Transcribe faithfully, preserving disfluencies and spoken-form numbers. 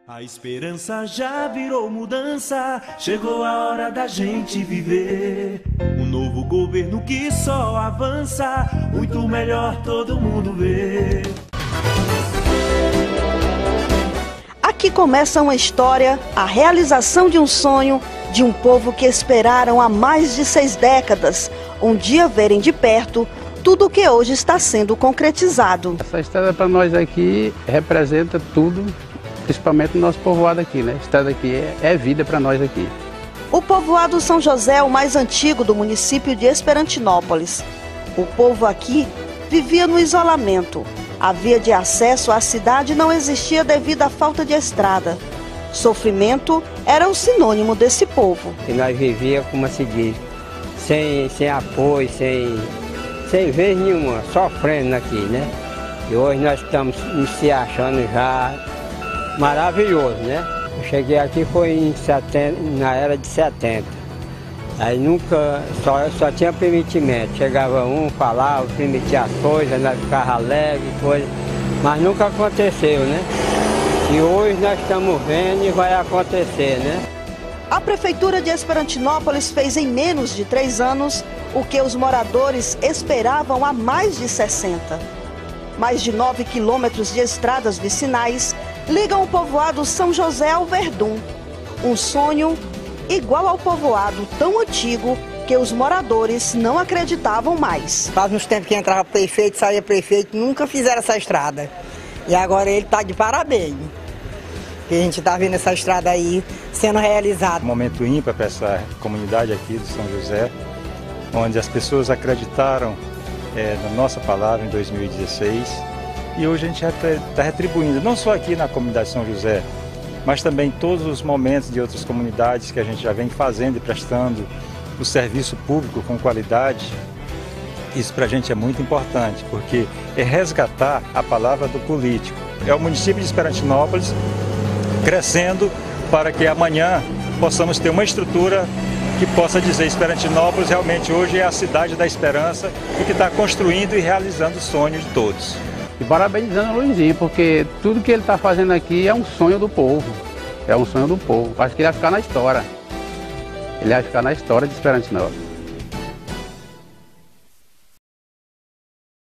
A esperança já virou mudança, chegou a hora da gente viver. Um novo governo que só avança, muito melhor todo mundo vê. Aqui começa uma história, a realização de um sonho de um povo que esperaram há mais de seis décadas, um dia verem de perto tudo o que hoje está sendo concretizado. Essa estrada para nós aqui representa tudo, principalmente o nosso povoado aqui, né? A estrada aqui é, é vida para nós aqui. O povoado São José é o mais antigo do município de Esperantinópolis. O povo aqui vivia no isolamento. A via de acesso à cidade não existia devido à falta de estrada. Sofrimento era o sinônimo desse povo. E nós vivíamos, como se diz, sem, sem apoio, sem, sem vez nenhuma, sofrendo aqui, né? E hoje nós estamos se achando já maravilhoso, né? Eu cheguei aqui foi em setenta, na era de setenta. Aí nunca, só, só tinha permitimento. Chegava um, falava, permitia as coisas, nós ficava alegre, coisa, mas nunca aconteceu, né? E hoje nós estamos vendo e vai acontecer, né? A Prefeitura de Esperantinópolis fez em menos de três anos o que os moradores esperavam há mais de sessenta. Mais de nove quilômetros de estradas vicinais ligam o povoado São José ao Verdun. Um sonho igual ao povoado tão antigo que os moradores não acreditavam mais. Faz uns tempos que entrava prefeito, saía prefeito, nunca fizeram essa estrada. E agora ele está de parabéns. Que a gente está vendo essa estrada aí sendo realizada. Um momento ímpar para essa comunidade aqui do São José, onde as pessoas acreditaram é, na nossa palavra em dois mil e dezesseis. E hoje a gente está retribuindo, não só aqui na comunidade São José, mas também em todos os momentos de outras comunidades que a gente já vem fazendo e prestando o serviço público com qualidade. Isso para a gente é muito importante, porque é resgatar a palavra do político. É o município de Esperantinópolis crescendo para que amanhã possamos ter uma estrutura que possa dizer Esperantinópolis realmente hoje é a cidade da esperança e que está construindo e realizando o sonho de todos. E parabenizando o Luizinho, porque tudo que ele está fazendo aqui é um sonho do povo. É um sonho do povo. Acho que ele vai ficar na história. Ele vai ficar na história de Esperantinópolis.